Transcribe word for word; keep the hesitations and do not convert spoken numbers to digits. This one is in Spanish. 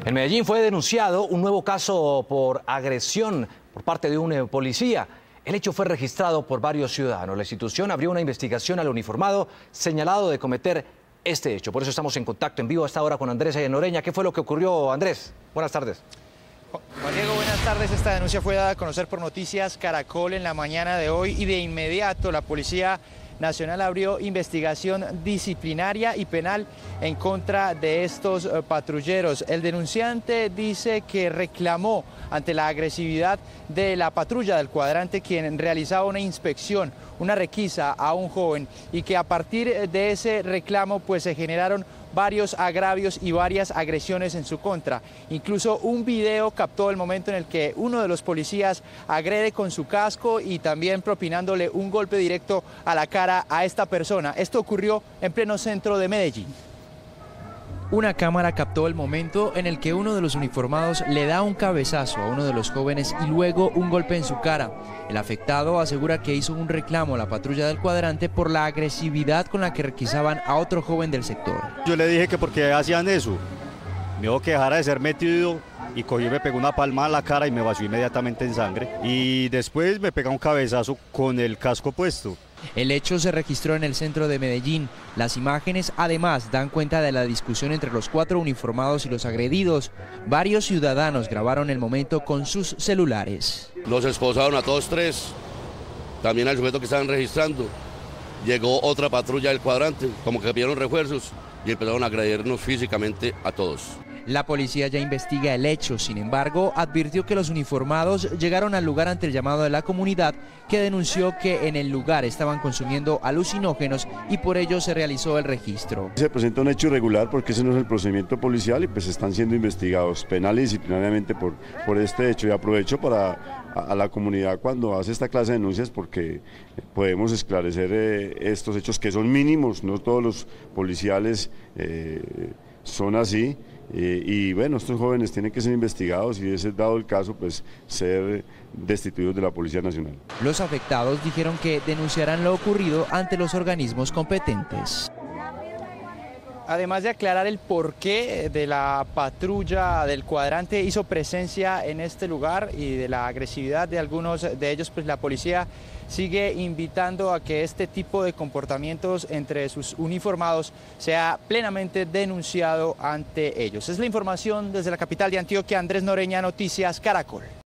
En Medellín fue denunciado un nuevo caso por agresión por parte de un eh, policía. El hecho fue registrado por varios ciudadanos. La institución abrió una investigación al uniformado señalado de cometer este hecho. Por eso estamos en contacto en vivo a esta hora con Andrés Noreña. ¿Qué fue lo que ocurrió, Andrés? Buenas tardes. Juan Diego, buenas tardes. Esta denuncia fue dada a conocer por Noticias Caracol en la mañana de hoy y de inmediato la Policía Nacional abrió investigación disciplinaria y penal en contra de estos uh, patrulleros. El denunciante dice que reclamó ante la agresividad de la patrulla del cuadrante, quien realizaba una inspección, una requisa a un joven, y que a partir de ese reclamo pues se generaron varios agravios y varias agresiones en su contra. Incluso un video captó el momento en el que uno de los policías agrede con su casco y también propinándole un golpe directo a la cara a esta persona. Esto ocurrió en pleno centro de Medellín. Una cámara captó el momento en el que uno de los uniformados le da un cabezazo a uno de los jóvenes y luego un golpe en su cara. El afectado asegura que hizo un reclamo a la patrulla del cuadrante por la agresividad con la que requisaban a otro joven del sector. Yo le dije que por qué hacían eso, me dijo que dejara de ser metido y cogió y me pegó una palma en la cara y me vació inmediatamente en sangre. Y después me pega un cabezazo con el casco puesto. El hecho se registró en el centro de Medellín. Las imágenes además dan cuenta de la discusión entre los cuatro uniformados y los agredidos. Varios ciudadanos grabaron el momento con sus celulares. Los esposaron a todos tres, también al sujeto que estaban registrando. Llegó otra patrulla del cuadrante, como que pidieron refuerzos y empezaron a agredirnos físicamente a todos. La policía ya investiga el hecho, sin embargo, advirtió que los uniformados llegaron al lugar ante el llamado de la comunidad, que denunció que en el lugar estaban consumiendo alucinógenos y por ello se realizó el registro. Se presenta un hecho irregular porque ese no es el procedimiento policial y pues están siendo investigados penal y disciplinariamente por, por este hecho. Y aprovecho para a, a la comunidad cuando hace esta clase de denuncias porque podemos esclarecer eh, estos hechos que son mínimos, no todos los policiales eh, son así. Eh, y bueno, estos jóvenes tienen que ser investigados y, ese dado el caso, pues ser destituidos de la Policía Nacional. Los afectados dijeron que denunciarán lo ocurrido ante los organismos competentes. Además de aclarar el porqué de la patrulla del cuadrante hizo presencia en este lugar y de la agresividad de algunos de ellos, pues la policía sigue invitando a que este tipo de comportamientos entre sus uniformados sea plenamente denunciado ante ellos. Es la información desde la capital de Antioquia. Andrés Noreña, Noticias Caracol.